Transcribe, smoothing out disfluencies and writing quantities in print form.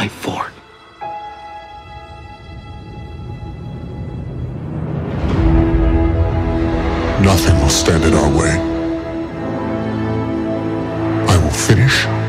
fight for. Nothing will stand in our way. I will finish